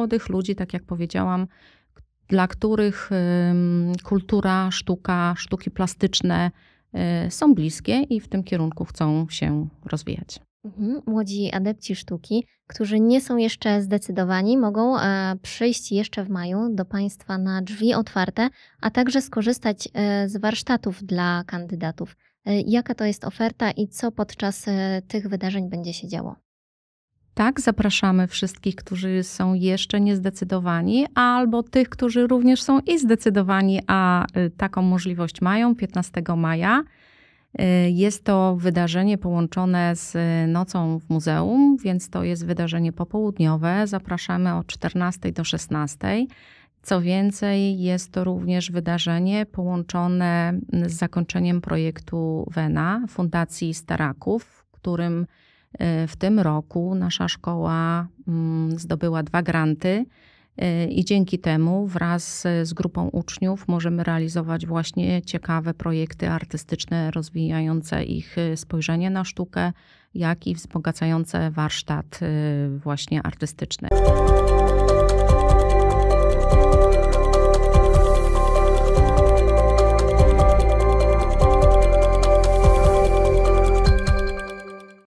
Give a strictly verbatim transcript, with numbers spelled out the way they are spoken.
młodych ludzi, tak jak powiedziałam, dla których kultura, sztuka, sztuki plastyczne są bliskie i w tym kierunku chcą się rozwijać. Mhm. Młodzi adepci sztuki, którzy nie są jeszcze zdecydowani, mogą e, przyjść jeszcze w maju do Państwa na drzwi otwarte, a także skorzystać e, z warsztatów dla kandydatów. E, jaka to jest oferta i co podczas e, tych wydarzeń będzie się działo? Tak, zapraszamy wszystkich, którzy są jeszcze niezdecydowani, albo tych, którzy również są i zdecydowani, a taką możliwość mają piętnastego maja. Jest to wydarzenie połączone z nocą w muzeum, więc to jest wydarzenie popołudniowe. Zapraszamy od czternastej do szesnastej. Co więcej, jest to również wydarzenie połączone z zakończeniem projektu Vena Fundacji Staraków, w którym w tym roku nasza szkoła zdobyła dwa granty i dzięki temu wraz z grupą uczniów możemy realizować właśnie ciekawe projekty artystyczne, rozwijające ich spojrzenie na sztukę, jak i wzbogacające warsztat właśnie artystyczny.